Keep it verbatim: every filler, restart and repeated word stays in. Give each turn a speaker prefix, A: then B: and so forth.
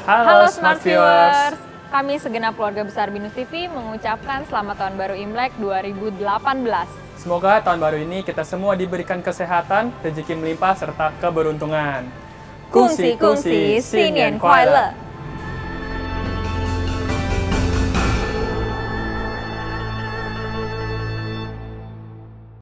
A: Halo Smart Viewers, kami segenap keluarga besar Binus T V mengucapkan selamat tahun baru Imlek dua ribu delapan belas.
B: Semoga tahun baru ini kita semua diberikan kesehatan, rezeki melimpah, serta keberuntungan.
A: 恭喜恭喜，新年快乐！